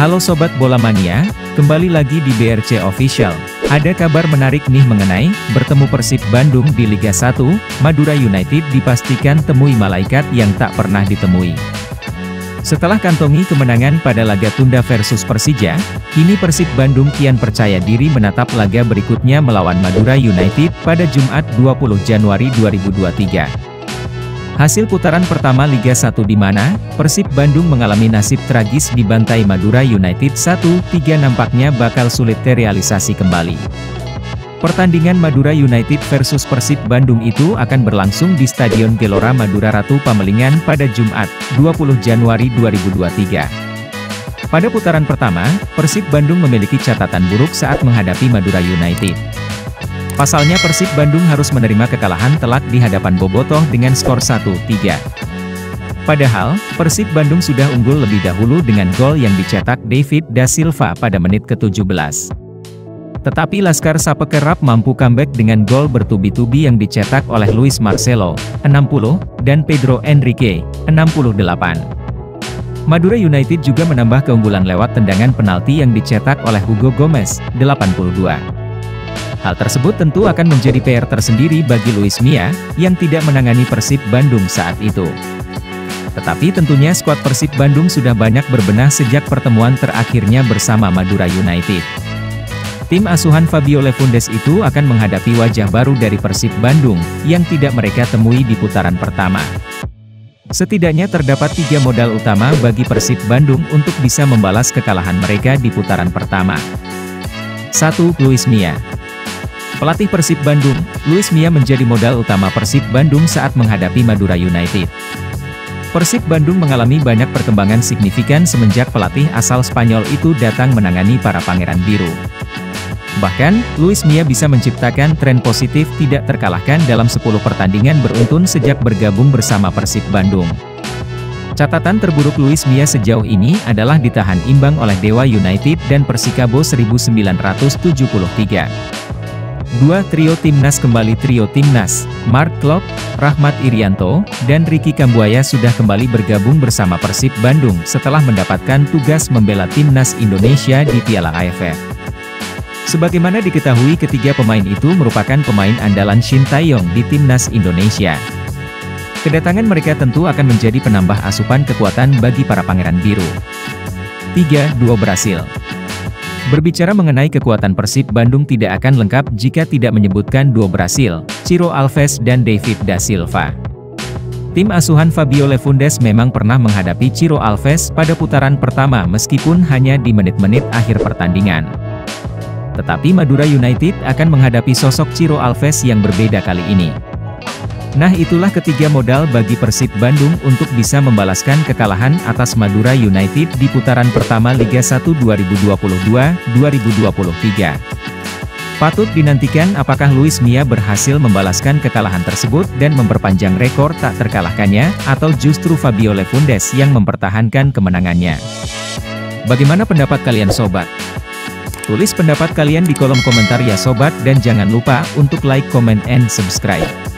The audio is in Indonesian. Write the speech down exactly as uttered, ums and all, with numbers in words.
Halo Sobat Bola Mania, kembali lagi di B R C Official. Ada kabar menarik nih mengenai bertemu Persib Bandung di Liga satu, Madura United dipastikan temui malaikat yang tak pernah ditemui. Setelah kantongi kemenangan pada laga tunda versus Persija, kini Persib Bandung kian percaya diri menatap laga berikutnya melawan Madura United pada Jumat dua puluh Januari dua ribu dua puluh tiga. Hasil putaran pertama Liga satu di mana Persib Bandung mengalami nasib tragis dibantai Madura United satu tiga nampaknya bakal sulit terrealisasi kembali. Pertandingan Madura United versus Persib Bandung itu akan berlangsung di Stadion Gelora Madura Ratu Pamelingan pada Jumat, dua puluh Januari dua ribu dua puluh tiga. Pada putaran pertama, Persib Bandung memiliki catatan buruk saat menghadapi Madura United. Pasalnya Persib Bandung harus menerima kekalahan telak di hadapan Bobotoh dengan skor satu tiga. Padahal, Persib Bandung sudah unggul lebih dahulu dengan gol yang dicetak David da Silva pada menit ke tujuh belas. Tetapi Laskar Sapekerap mampu comeback dengan gol bertubi-tubi yang dicetak oleh Luis Marcelo, enam puluh, dan Pedro Enrique, enam puluh delapan. Madura United juga menambah keunggulan lewat tendangan penalti yang dicetak oleh Hugo Gomez, delapan puluh dua. Hal tersebut tentu akan menjadi P R tersendiri bagi Luis Milla, yang tidak menangani Persib Bandung saat itu. Tetapi tentunya skuad Persib Bandung sudah banyak berbenah sejak pertemuan terakhirnya bersama Madura United. Tim asuhan Fabio Lefundes itu akan menghadapi wajah baru dari Persib Bandung, yang tidak mereka temui di putaran pertama. Setidaknya terdapat tiga modal utama bagi Persib Bandung untuk bisa membalas kekalahan mereka di putaran pertama. satu. Luis Milla. Pelatih Persib Bandung, Luis Milla menjadi modal utama Persib Bandung saat menghadapi Madura United. Persib Bandung mengalami banyak perkembangan signifikan semenjak pelatih asal Spanyol itu datang menangani para Pangeran Biru. Bahkan, Luis Milla bisa menciptakan tren positif tidak terkalahkan dalam sepuluh pertandingan beruntun sejak bergabung bersama Persib Bandung. Catatan terburuk Luis Milla sejauh ini adalah ditahan imbang oleh Dewa United dan Persikabo seribu sembilan ratus tujuh puluh tiga. dua. Trio Timnas kembali Trio Timnas, Mark Klok, Rahmat Irianto, dan Ricky Kambuaya sudah kembali bergabung bersama Persib Bandung setelah mendapatkan tugas membela Timnas Indonesia di Piala A F F. Sebagaimana diketahui ketiga pemain itu merupakan pemain andalan Shin Taeyong di Timnas Indonesia. Kedatangan mereka tentu akan menjadi penambah asupan kekuatan bagi para Pangeran Biru. tiga. Duo Brasil. Berbicara mengenai kekuatan Persib Bandung tidak akan lengkap jika tidak menyebutkan duo Brasil, Ciro Alves dan David da Silva. Tim asuhan Fabio Lefundes memang pernah menghadapi Ciro Alves pada putaran pertama meskipun hanya di menit-menit akhir pertandingan. Tetapi Madura United akan menghadapi sosok Ciro Alves yang berbeda kali ini. Nah itulah ketiga modal bagi Persib Bandung untuk bisa membalaskan kekalahan atas Madura United di putaran pertama Liga satu dua ribu dua puluh dua dua ribu dua puluh tiga. Patut dinantikan apakah Luis Milla berhasil membalaskan kekalahan tersebut dan memperpanjang rekor tak terkalahkannya, atau justru Fabio Lefundes yang mempertahankan kemenangannya. Bagaimana pendapat kalian sobat? Tulis pendapat kalian di kolom komentar ya sobat dan jangan lupa untuk like, comment, and subscribe.